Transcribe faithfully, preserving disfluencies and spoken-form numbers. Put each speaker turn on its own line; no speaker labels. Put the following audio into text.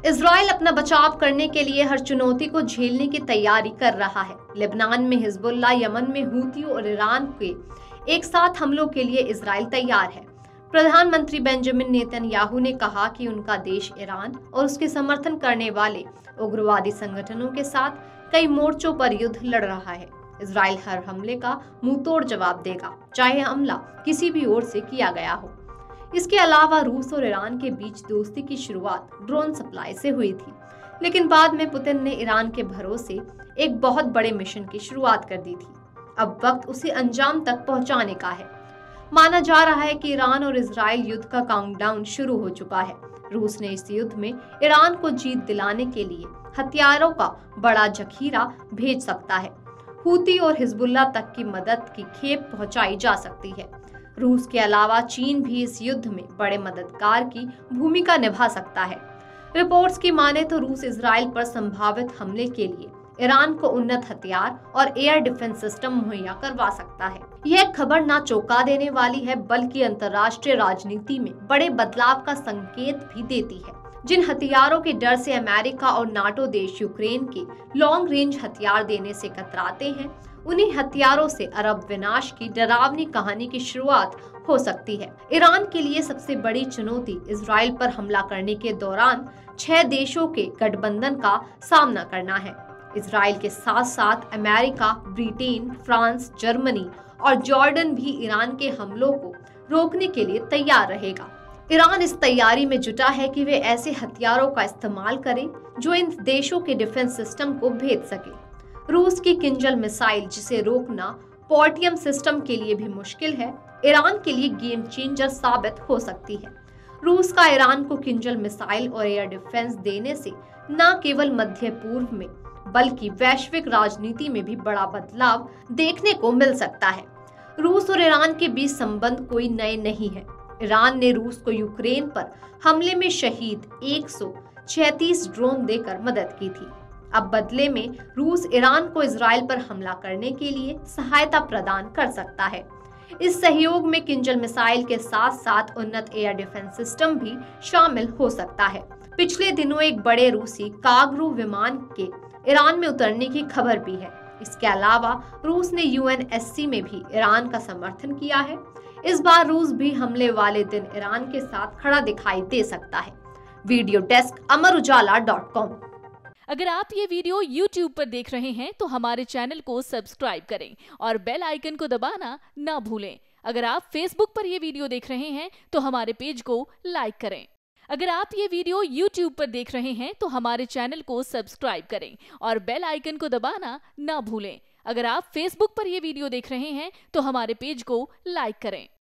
Israel अपना बचाव करने के लिए हर चुनौती को झेलने की तैयारी कर रहा है। लेबनान में हिजबुल्लाह, यमन में हूती और ईरान के एक साथ हमलों के लिए इजराइल तैयार है। प्रधानमंत्री बेंजामिन नेतन्याहू ने कहा कि उनका देश ईरान और उसके समर्थन करने वाले उग्रवादी संगठनों के साथ कई मोर्चों पर युद्ध लड़ रहा है। इजराइल हर हमले का मुंहतोड़ जवाब देगा, चाहे हमला किसी भी ओर से किया गया हो। इसके अलावा रूस और ईरान के बीच दोस्ती की शुरुआत ड्रोन सप्लाई से हुई थी, लेकिन बाद में पुतिन ने ईरान के भरोसे एक बहुत बड़े मिशन की शुरुआत कर दी थी। अब वक्त उसे अंजाम तक पहुंचाने का है। माना जा रहा है कि ईरान और इजराइल युद्ध का काउंटडाउन शुरू हो चुका है। रूस ने इस युद्ध में ईरान को जीत दिलाने के लिए हथियारों का बड़ा जखीरा भेज सकता है। हूती और हिजबुल्लाह तक की मदद की खेप पहुंचाई जा सकती है। रूस के अलावा चीन भी इस युद्ध में बड़े मददगार की भूमिका निभा सकता है। रिपोर्ट्स की माने तो रूस इजराइल पर संभावित हमले के लिए ईरान को उन्नत हथियार और एयर डिफेंस सिस्टम मुहैया करवा सकता है। यह खबर ना चौंका देने वाली है, बल्कि अंतर्राष्ट्रीय राजनीति में बड़े बदलाव का संकेत भी देती है। जिन हथियारों के डर से अमेरिका और नाटो देश यूक्रेन के लॉन्ग रेंज हथियार देने से कतराते हैं, उन्हीं हथियारों से अरब विनाश की डरावनी कहानी की शुरुआत हो सकती है। ईरान के लिए सबसे बड़ी चुनौती इजराइल पर हमला करने के दौरान छह देशों के गठबंधन का सामना करना है। इजराइल के साथ साथ अमेरिका, ब्रिटेन, फ्रांस, जर्मनी और जॉर्डन भी ईरान के हमलों को रोकने के लिए तैयार रहेगा। ईरान इस तैयारी में जुटा है कि वे ऐसे हथियारों का इस्तेमाल करे जो इन देशों के डिफेंस सिस्टम को भेद सके। रूस की किंजल मिसाइल, जिसे रोकना पोर्टियम सिस्टम के लिए भी मुश्किल है, ईरान के लिए गेम चेंजर साबित हो सकती है। रूस का ईरान को किंजल मिसाइल और एयर डिफेंस देने से न केवल मध्य पूर्व में बल्कि वैश्विक राजनीति में भी बड़ा बदलाव देखने को मिल सकता है। रूस और ईरान के बीच संबंध कोई नए नहीं है। ईरान ने रूस को यूक्रेन पर हमले में शहीद एक सौ छत्तीस ड्रोन देकर मदद की थी। अब बदले में रूस ईरान को इजराइल पर हमला करने के लिए सहायता प्रदान कर सकता है। इस सहयोग में किंजल मिसाइल के साथ साथ उन्नत एयर डिफेंस सिस्टम भी शामिल हो सकता है। पिछले दिनों एक बड़े रूसी कार्गो विमान के ईरान में उतरने की खबर भी है। इसके अलावा रूस ने यू एन एस सी में भी ईरान का समर्थन किया है। इस बार रूस भी हमले वाले दिन ईरान के साथ खड़ा दिखाई दे सकता है। Video desk Amar Ujala dot com.
अगर आप ये वीडियो यूट्यूब पर देख रहे हैं तो हमारे चैनल को सब्सक्राइब करें और बेल आइकन को दबाना ना भूलें। अगर आप फेसबुक पर ये वीडियो देख रहे हैं तो हमारे पेज को लाइक करें। अगर आप ये वीडियो यूट्यूब पर देख रहे हैं तो हमारे चैनल को सब्सक्राइब करें और बेल आइकन को दबाना ना भूलें। अगर आप फेसबुक पर ये वीडियो देख रहे हैं तो हमारे पेज को लाइक करें।